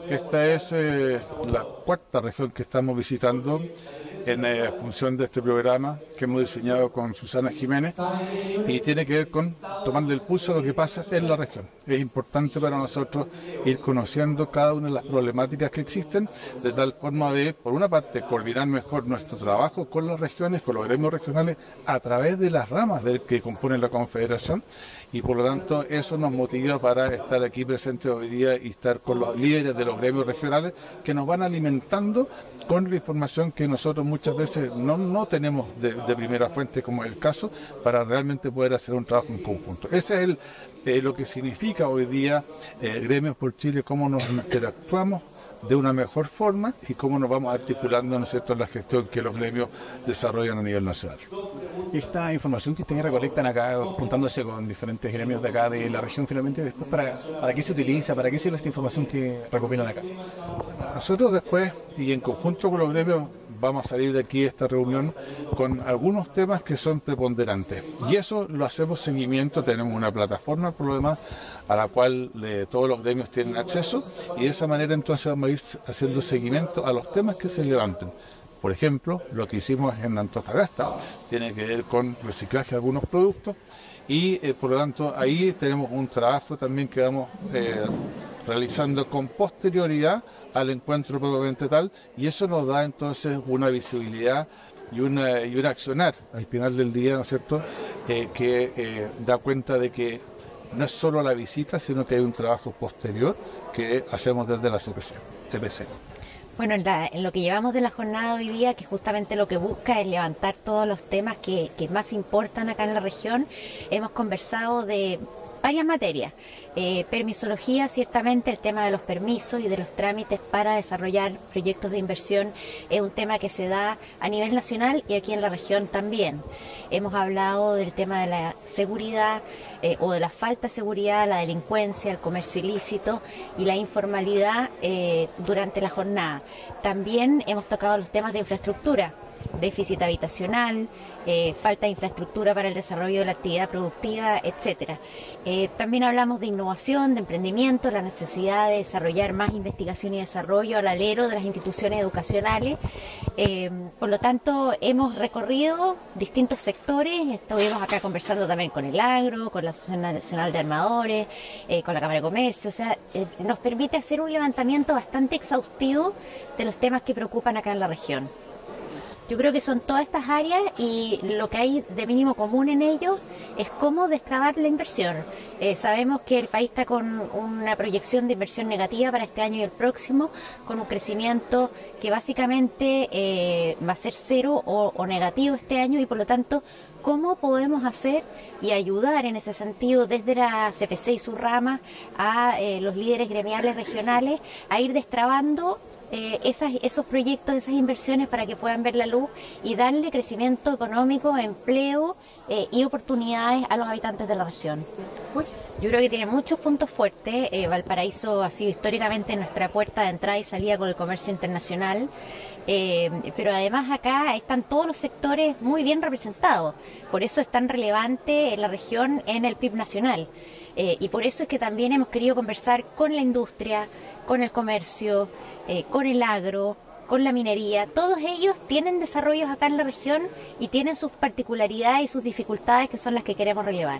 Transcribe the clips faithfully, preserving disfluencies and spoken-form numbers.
Esta es eh, la cuarta región que estamos visitando en eh, función de este programa que hemos diseñado con Susana Jiménez y tiene que ver con tomando el pulso de lo que pasa en la región. Es importante para nosotros ir conociendo cada una de las problemáticas que existen de tal forma de, por una parte, coordinar mejor nuestro trabajo con las regiones, con los gremios regionales a través de las ramas del que componen la Confederación y por lo tanto eso nos motiva para estar aquí presentes hoy día y estar con los líderes de los gremios regionales que nos van alimentando con la información que nosotros muchas veces no, no tenemos de, de primera fuente, como es el caso, para realmente poder hacer un trabajo en conjunto. Ese es el, eh, lo que significa hoy día eh, Gremios por Chile, cómo nos interactuamos de una mejor forma y cómo nos vamos articulando, ¿no es cierto?, en la gestión que los gremios desarrollan a nivel nacional. Esta información que ustedes recolectan acá, juntándose con diferentes gremios de acá de la región, finalmente, después, ¿para, para qué se utiliza? ¿Para qué sirve esta información que recopilan acá? Nosotros después, y en conjunto con los gremios, vamos a salir de aquí esta reunión con algunos temas que son preponderantes. Y eso lo hacemos seguimiento, tenemos una plataforma por lo demás a la cual eh, todos los gremios tienen acceso y de esa manera entonces vamos a ir haciendo seguimiento a los temas que se levanten. Por ejemplo, lo que hicimos en Antofagasta tiene que ver con reciclaje de algunos productos y eh, por lo tanto ahí tenemos un trabajo también que vamos eh, realizando con posterioridad al encuentro propiamente tal, y eso nos da entonces una visibilidad y una y un accionar al final del día, ¿no es cierto?, eh, que eh, da cuenta de que no es solo la visita, sino que hay un trabajo posterior que hacemos desde la C P C. Bueno, en, la, en lo que llevamos de la jornada hoy día, que justamente lo que busca es levantar todos los temas que, que más importan acá en la región, hemos conversado de varias materias. Eh, permisología, ciertamente el tema de los permisos y de los trámites para desarrollar proyectos de inversión es un tema que se da a nivel nacional y aquí en la región también. Hemos hablado del tema de la seguridad eh, o de la falta de seguridad, la delincuencia, el comercio ilícito y la informalidad eh, durante la jornada. También hemos tocado los temas de infraestructura, déficit habitacional, eh, falta de infraestructura para el desarrollo de la actividad productiva, etcétera. Eh, también hablamos de innovación, de emprendimiento, la necesidad de desarrollar más investigación y desarrollo al alero de las instituciones educacionales. Eh, por lo tanto, hemos recorrido distintos sectores, estuvimos acá conversando también con el agro, con la Asociación Nacional de Armadores, eh, con la Cámara de Comercio, o sea, eh, nos permite hacer un levantamiento bastante exhaustivo de los temas que preocupan acá en la región. Yo creo que son todas estas áreas y lo que hay de mínimo común en ellos es cómo destrabar la inversión. Eh, sabemos que el país está con una proyección de inversión negativa para este año y el próximo, con un crecimiento que básicamente eh, va a ser cero o, o negativo este año y por lo tanto, ¿cómo podemos hacer y ayudar en ese sentido desde la C P C y su rama a eh, los líderes gremiales regionales a ir destrabando Eh, esas, esos proyectos, esas inversiones para que puedan ver la luz y darle crecimiento económico, empleo eh, y oportunidades a los habitantes de la región? Yo creo que tiene muchos puntos fuertes. Eh, Valparaíso ha sido históricamente nuestra puerta de entrada y salida con el comercio internacional, eh, pero además acá están todos los sectores muy bien representados, por eso es tan relevante la región en el P I B nacional. Eh, y por eso es que también hemos querido conversar con la industria, con el comercio, eh, con el agro, con la minería. Todos ellos tienen desarrollos acá en la región y tienen sus particularidades y sus dificultades que son las que queremos relevar.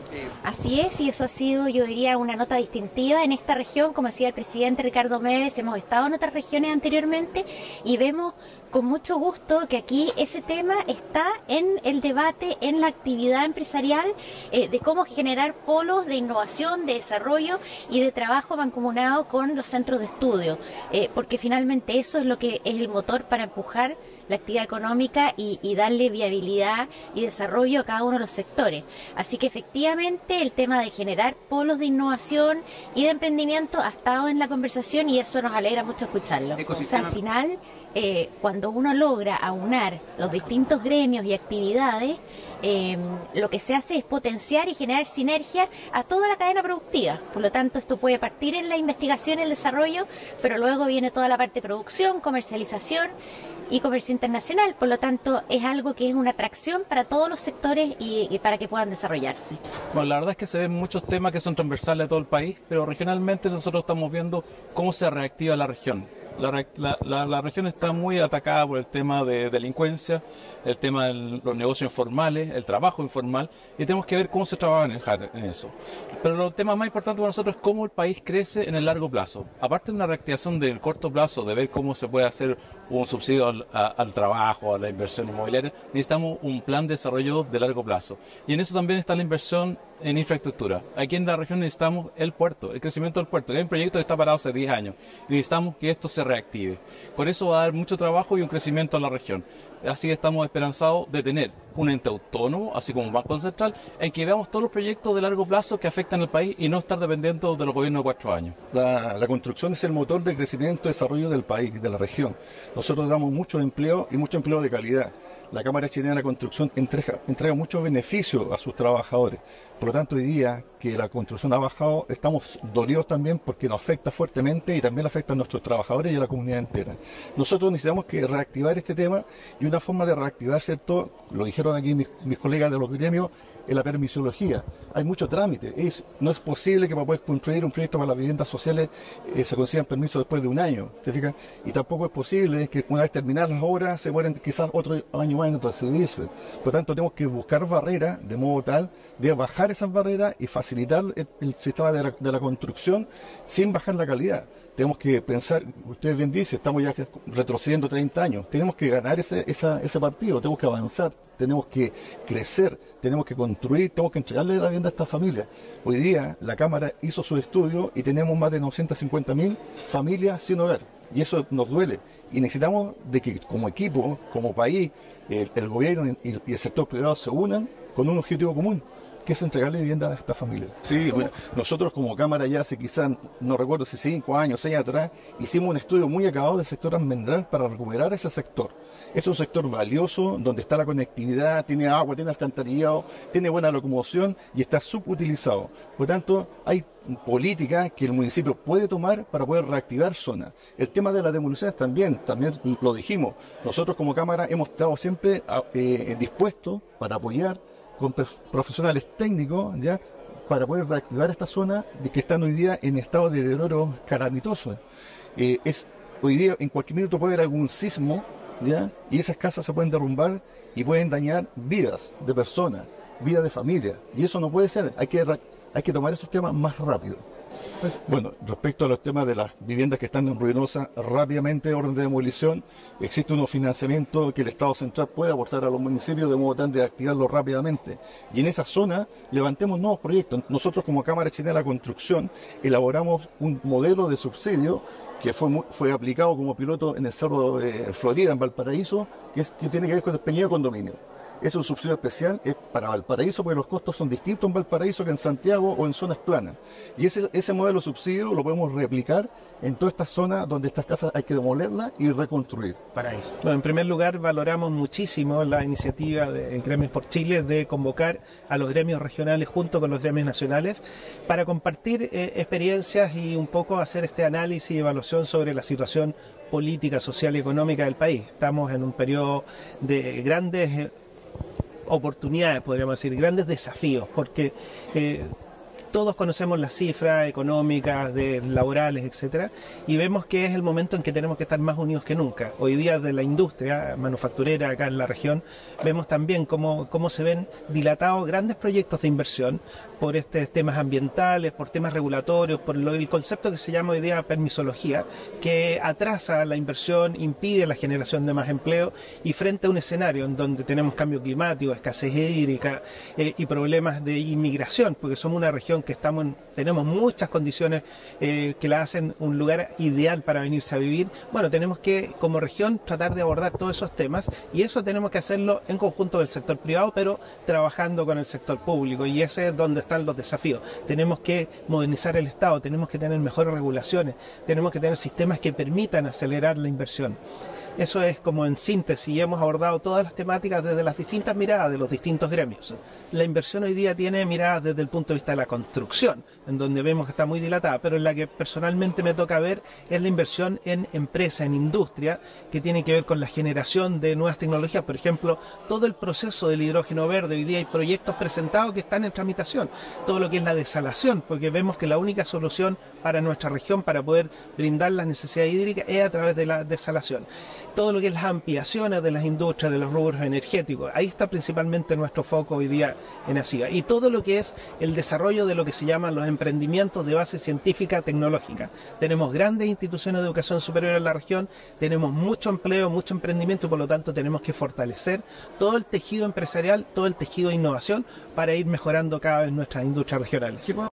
Así es, y eso ha sido, yo diría, una nota distintiva en esta región. Como decía el presidente Ricardo Meves, hemos estado en otras regiones anteriormente y vemos con mucho gusto que aquí ese tema está en el debate, en la actividad empresarial, eh, de cómo generar polos de innovación, de desarrollo y de trabajo mancomunado con los centros de estudio, eh, porque finalmente eso es lo que es el motor para empujar la actividad económica y, y darle viabilidad y desarrollo a cada uno de los sectores. Así que efectivamente el tema de generar polos de innovación y de emprendimiento ha estado en la conversación y eso nos alegra mucho escucharlo. O sea, al final, eh, cuando uno logra aunar los distintos gremios y actividades, eh, lo que se hace es potenciar y generar sinergia a toda la cadena productiva. Por lo tanto, esto puede partir en la investigación y el desarrollo, pero luego viene toda la parte de producción, comercialización y comercio internacional. Por lo tanto, es algo que es una atracción para todos los sectores y, y para que puedan desarrollarse. Bueno, la verdad es que se ven muchos temas que son transversales a todo el país, pero regionalmente nosotros estamos viendo cómo se reactiva la región. La, la, la, la región está muy atacada por el tema de delincuencia, el tema de los negocios informales, el trabajo informal, y tenemos que ver cómo se trabaja en eso. Pero el tema más importante para nosotros es cómo el país crece en el largo plazo. Aparte de una reactivación del corto plazo, de ver cómo se puede hacer un subsidio al, a, al trabajo, a la inversión inmobiliaria, necesitamos un plan de desarrollo de largo plazo. Y en eso también está la inversión en infraestructura. Aquí en la región necesitamos el puerto, el crecimiento del puerto, que es un proyecto que está parado hace diez años. Y necesitamos que esto se reactive. Con eso va a dar mucho trabajo y un crecimiento a la región. Así que estamos esperanzados de tener un ente autónomo, así como un banco central, en que veamos todos los proyectos de largo plazo que afectan al país y no estar dependiendo de los gobiernos de cuatro años. La, la construcción es el motor de crecimiento y desarrollo del país, de la región. Nosotros damos mucho empleo y mucho empleo de calidad. La Cámara Chilena de la Construcción entrega, entrega muchos beneficios a sus trabajadores. Por lo tanto, hoy día que la construcción ha bajado, estamos dolidos también porque nos afecta fuertemente y también afecta a nuestros trabajadores y a la comunidad entera. Nosotros necesitamos que reactivar este tema, y una forma de reactivar, ¿cierto?, lo dijeron aquí mis, mis colegas de los gremios, es la permisología. Hay mucho trámite. Es, no es posible que para poder construir un proyecto para las viviendas sociales eh, se consigan permisos después de un año. ¿Te fijas? Y tampoco es posible que una vez terminadas las obras se mueren quizás otro año más en recibirse. Por lo tanto, tenemos que buscar barreras de modo tal de bajar esas barreras y facilitar el, el sistema de la, de la construcción sin bajar la calidad. Tenemos que pensar, ustedes bien dicen, estamos ya retrocediendo treinta años, tenemos que ganar ese, esa, ese partido, tenemos que avanzar, tenemos que crecer, tenemos que construir, tenemos que entregarle la vivienda a esta familia. Hoy día la Cámara hizo su estudio y tenemos más de novecientas cincuenta mil familias sin hogar, y eso nos duele. Y necesitamos de que como equipo, como país, el, el gobierno y el, y el sector privado se unan con un objetivo común, que es entregarle vivienda a esta familia. Sí, bueno, nosotros como Cámara ya hace quizás, no recuerdo si cinco años, seis años atrás, hicimos un estudio muy acabado del sector almendral para recuperar ese sector. Es un sector valioso, donde está la conectividad, tiene agua, tiene alcantarillado, tiene buena locomoción y está subutilizado. Por tanto, hay políticas que el municipio puede tomar para poder reactivar zonas. El tema de las demoliciones también, también lo dijimos. Nosotros como Cámara hemos estado siempre eh, dispuestos para apoyar con profesionales técnicos, ya, para poder reactivar esta zona de que están hoy día en estado de deterioro calamitoso. Eh, es, hoy día en cualquier minuto puede haber algún sismo, ya, y esas casas se pueden derrumbar y pueden dañar vidas de personas, vidas de familia, y eso no puede ser. Hay que, hay que tomar esos temas más rápido. Pues, bueno, respecto a los temas de las viviendas que están en ruinosa, rápidamente orden de demolición, existe un financiamiento que el Estado Central puede aportar a los municipios de modo tal de activarlo rápidamente. Y en esa zona levantemos nuevos proyectos. Nosotros como Cámara Chilena de la Construcción elaboramos un modelo de subsidio que fue, fue aplicado como piloto en el Cerro de Florida, en Valparaíso, que, es, que tiene que ver con el pequeño condominio. Es un subsidio especial, es para Valparaíso, porque los costos son distintos en Valparaíso que en Santiago o en zonas planas. Y ese, ese modelo de subsidio lo podemos replicar en todas estas zonas donde estas casas hay que demolerlas y reconstruir. Paraíso. Bueno, en primer lugar, valoramos muchísimo la iniciativa de Gremios por Chile de convocar a los gremios regionales junto con los gremios nacionales para compartir eh, experiencias y un poco hacer este análisis y evaluación sobre la situación política, social y económica del país. Estamos en un periodo de grandes eh, oportunidades, podríamos decir, grandes desafíos, porque eh, todos conocemos las cifras económicas, de laborales, etcétera, y vemos que es el momento en que tenemos que estar más unidos que nunca. Hoy día de la industria manufacturera acá en la región, vemos también cómo, cómo se ven dilatados grandes proyectos de inversión por estos temas ambientales, por temas regulatorios, por lo, el concepto que se llama hoy día permisología, que atrasa la inversión, impide la generación de más empleo, y frente a un escenario en donde tenemos cambio climático, escasez hídrica eh, y problemas de inmigración, porque somos una región que estamos en, tenemos muchas condiciones eh, que la hacen un lugar ideal para venirse a vivir. Bueno, tenemos que como región tratar de abordar todos esos temas, y eso tenemos que hacerlo en conjunto del sector privado, pero trabajando con el sector público, y ese es donde están los desafíos. Tenemos que modernizar el Estado, tenemos que tener mejores regulaciones, tenemos que tener sistemas que permitan acelerar la inversión. Eso es como en síntesis, y hemos abordado todas las temáticas desde las distintas miradas de los distintos gremios. La inversión hoy día tiene miradas desde el punto de vista de la construcción, en donde vemos que está muy dilatada, pero en la que personalmente me toca ver es la inversión en empresa, en industria, que tiene que ver con la generación de nuevas tecnologías. Por ejemplo, todo el proceso del hidrógeno verde, hoy día hay proyectos presentados que están en tramitación. Todo lo que es la desalación, porque vemos que la única solución para nuestra región, para poder brindar las necesidades hídricas, es a través de la desalación. Todo lo que es las ampliaciones de las industrias, de los rubros energéticos, ahí está principalmente nuestro foco hoy día en ASIGA. Y todo lo que es el desarrollo de lo que se llaman los emprendimientos de base científica tecnológica. Tenemos grandes instituciones de educación superior en la región, tenemos mucho empleo, mucho emprendimiento, y por lo tanto tenemos que fortalecer todo el tejido empresarial, todo el tejido de innovación para ir mejorando cada vez nuestras industrias regionales.